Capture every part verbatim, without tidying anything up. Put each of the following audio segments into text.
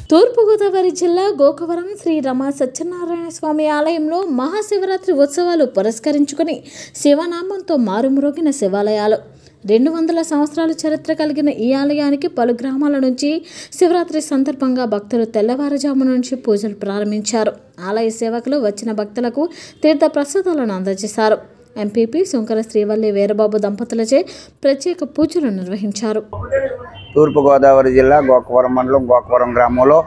తూర్పుగోదావరి జిల్లా గోకవరం శ్రీ రమ సత్యనారాయణ స్వామి ఆలయంలో మహాశివరాత్రి ఉత్సవాలు పురస్కరించుకుని శివనామంతో మారుమ్రోగిన శివాలయాలు. రెండు వందల సంవత్సరాల చరిత్ర కలిగిన ఈ ఆలయానికి పలు గ్రామాల నుంచి శివరాత్రి సందర్భంగా భక్తులు తెల్లవారుజాము నుంచి పూజలు ప్రారంభించారు. ఆలయ సేవకులు వచ్చిన భక్తులకు తీర్థ ప్రసాదాలను అందజేశారు. ఎంపీపీ సుంకర శ్రీవల్లి వీరబాబు దంపతులచే ప్రత్యేక పూజలు నిర్వహించారు. తూర్పుగోదావరి జిల్లా గోకవరం మండలం గోకవరం గ్రామంలో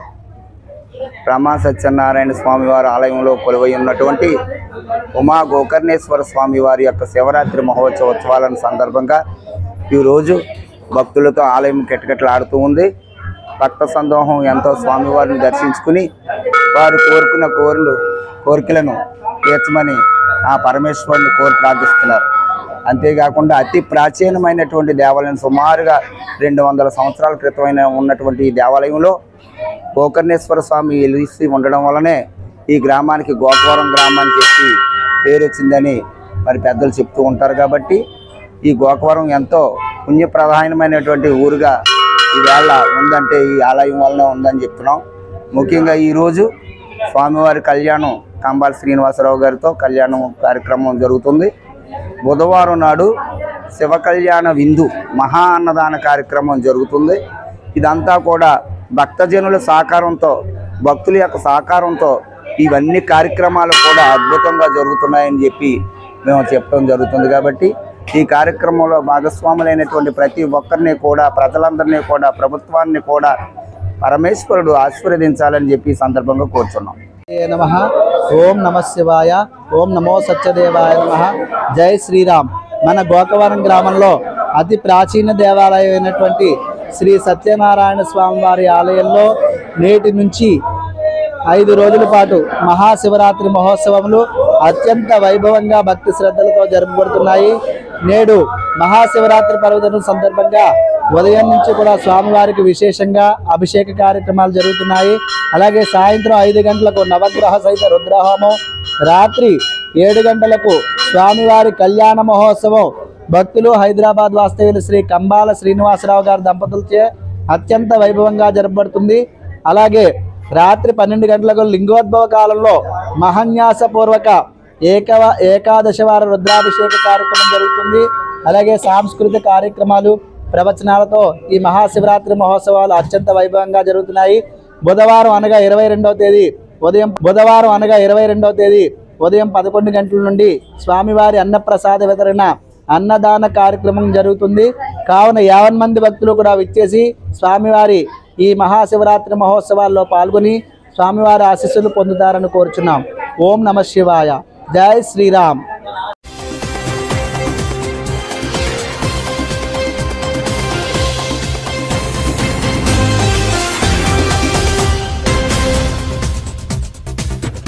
రమ సత్యనారాయణ స్వామివారి ఆలయంలో కొలువై ఉన్నటువంటి ఉమా గోకర్ణేశ్వర స్వామివారి యొక్క శివరాత్రి మహోత్సవాలను సందర్భంగా ఈరోజు భక్తులతో ఆలయం కిటకిటలాడుతూ ఉంది. భక్త సందోహం ఎంతో స్వామివారిని దర్శించుకుని వారు కోరుకున్న కోరికలు కోరికలను తీర్చమని ఆ పరమేశ్వరుని కోరి ప్రార్థిస్తున్నారు. అంతేకాకుండా అతి ప్రాచీనమైనటువంటి దేవాలయం, సుమారుగా రెండు వందల సంవత్సరాల క్రితమైన ఉన్నటువంటి ఈ దేవాలయంలో గోకర్ణేశ్వర స్వామి వెలిసి ఉండడం వల్లనే ఈ గ్రామానికి గోకవరం గ్రామానికి చెప్పి పేరు వచ్చిందని మరి పెద్దలు చెప్తూ ఉంటారు. కాబట్టి ఈ గోకవరం ఎంతో పుణ్యప్రధానమైనటువంటి ఊరుగా ఈవేళ ఉందంటే ఈ ఆలయం వల్లనే ఉందని చెప్తున్నాం. ముఖ్యంగా ఈరోజు స్వామివారి కళ్యాణం కంబాల శ్రీనివాసరావు గారితో కళ్యాణం కార్యక్రమం జరుగుతుంది. బుధవారం నాడు శివ కళ్యాణ విందు మహా అన్నదాన కార్యక్రమం జరుగుతుంది. ఇదంతా కూడా భక్తజనుల సహకారంతో, భక్తుల యొక్క సహకారంతో ఇవన్నీ కార్యక్రమాలు కూడా అద్భుతంగా జరుగుతున్నాయని చెప్పి మేము చెప్పడం జరుగుతుంది. కాబట్టి ఈ కార్యక్రమంలో భాగస్వాములైనటువంటి ప్రతి ఒక్కరిని కూడా, ప్రజలందరినీ కూడా, ప్రభుత్వాన్ని కూడా పరమేశ్వరుడు ఆశీర్వదించాలని చెప్పి ఈ సందర్భంగా కోరుచున్నాం. నమః. ఓం నమ శివాయ. ఓం నమో సత్యదేవాయ నమః. జై శ్రీరామ్. మన గోకవరం గ్రామంలో అతి ప్రాచీన దేవాలయం అయినటువంటి శ్రీ సత్యనారాయణ స్వామివారి ఆలయంలో నేటి నుంచి ఐదు రోజుల పాటు మహాశివరాత్రి మహోత్సవములు అత్యంత వైభవంగా భక్తి శ్రద్ధలతో జరుపుబడుతున్నాయి. నేడు మహాశివరాత్రి పర్వదినం సందర్భంగా ఉదయం నుంచి కూడా స్వామివారికి విశేషంగా అభిషేక కార్యక్రమాలు జరుగుతున్నాయి. అలాగే సాయంత్రం ఐదు గంటలకు నవగ్రహ సహిత రుద్రహోమం, రాత్రి ఏడు గంటలకు స్వామివారి కళ్యాణ మహోత్సవం భక్తులు హైదరాబాద్ వాస్తవ్యులు శ్రీ కంబాల శ్రీనివాసరావు గారి దంపతులచే అత్యంత వైభవంగా జరపబడుతుంది. అలాగే రాత్రి పన్నెండు గంటలకు లింగోద్భవ కాలంలో మహాన్యాసపూర్వక ఏకవ ఏకాదశ వార రుద్రాభిషేక కార్యక్రమం జరుగుతుంది. అలాగే సాంస్కృతిక కార్యక్రమాలు, ప్రవచనాలతో ఈ మహాశివరాత్రి మహోత్సవాలు అత్యంత వైభవంగా జరుగుతున్నాయి. బుధవారం అనగా ఇరవై రెండవ తేదీ ఉదయం బుధవారం అనగా ఇరవై రెండవ తేదీ ఉదయం పదకొండు గంటల నుండి స్వామివారి అన్నప్రసాద వితరణ, అన్నదాన కార్యక్రమం జరుగుతుంది. కావున యావన్ మంది భక్తులు కూడా విచ్చేసి స్వామివారి ఈ మహాశివరాత్రి మహోత్సవాల్లో పాల్గొని స్వామివారి ఆశీస్సులు పొందుతారని కోరుచున్నాం. ఓం నమ శివాయ. జై శ్రీరామ్.